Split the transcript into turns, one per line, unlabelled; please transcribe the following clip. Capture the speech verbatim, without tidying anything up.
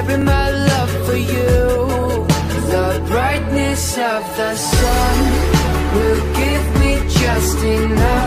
sharing my love for you. The brightness of the sun will give me just enough